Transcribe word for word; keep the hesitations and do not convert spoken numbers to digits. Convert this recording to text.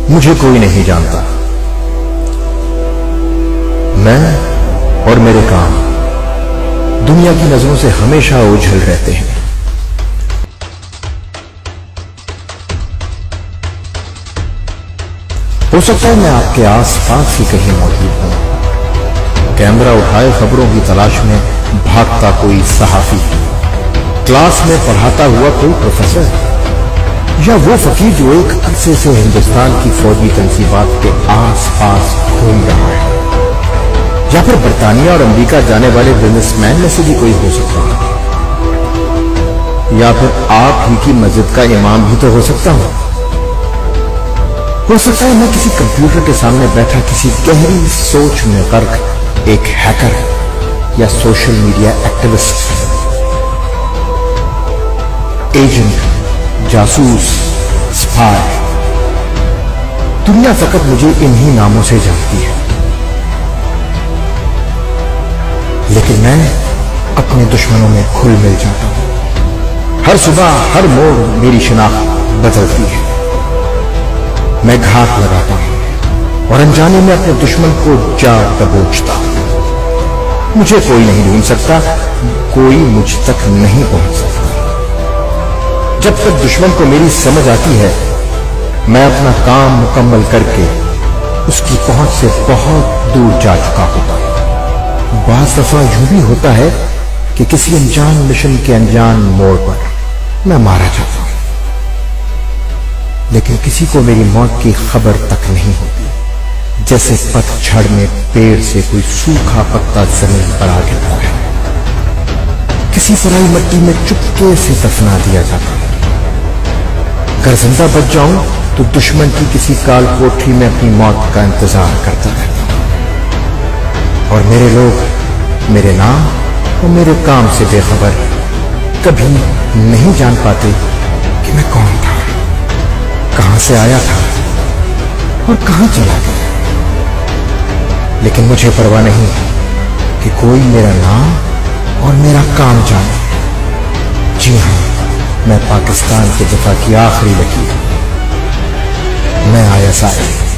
मुझे कोई नहीं जानता। मैं और मेरे काम दुनिया की नजरों से हमेशा ओझल रहते हैं। हो सकता है मैं आपके आसपास ही कहीं मौजूद हूं। कैमरा उठाए खबरों की तलाश में भागता कोई सहाफी, क्लास में पढ़ाता हुआ कोई प्रोफेसर, या वो फकीर जो एक अरसे से हिंदुस्तान की फौजी तंसीबात के आसपास घूम रहा है, या फिर बर्तानिया और अमेरिका जाने वाले बिजनेसमैन में से भी कोई हो सकता है, या फिर आप ही की मस्जिद का इमाम भी तो हो सकता हूं। हो सकता है मैं किसी कंप्यूटर के सामने बैठा किसी गहरी सोच में गर्क एक हैकर या सोशल मीडिया एक्टिविस्ट, एजेंट, जासूस, स्पाई। दुनिया फकत मुझे इन्हीं नामों से जानती है, लेकिन मैं अपने दुश्मनों में घुल मिल जाता हूं। हर सुबह हर मोड़ मेरी शिनाख्त बदलती है। मैं घात लगाता हूं और अनजाने में अपने दुश्मन को जा दबोचता हूं। मुझे कोई नहीं ढूंढ सकता, कोई मुझ तक नहीं पहुंच सकता। जब तक दुश्मन को मेरी समझ आती है, मैं अपना काम मुकम्मल करके उसकी पहुंच से बहुत दूर जा चुका होता हूं। बाज़ दफा यूं भी होता है कि किसी अनजान मिशन के अनजान मोड़ पर मैं मारा जाता हूं, लेकिन किसी को मेरी मौत की खबर तक नहीं होती। जैसे पतझड़ में पेड़ से कोई सूखा पत्ता जमीन पर आ गिरता है, किसी पराई मिट्टी में चुपके से दफना दिया जाता है। अगर जिंदा बच जाऊं तो दुश्मन की किसी काल कोठरी में अपनी मौत का इंतजार करता रहता हूं। और मेरे लोग मेरे नाम और मेरे काम से बेखबर कभी नहीं जान पाते कि मैं कौन था, कहां से आया था और कहां चला गया। लेकिन मुझे परवाह नहीं कि कोई मेरा नाम और मेरा काम जाने। जी हां, मैं पाकिस्तान के दफा की आखिरी लकीर, मैं आई एस आई।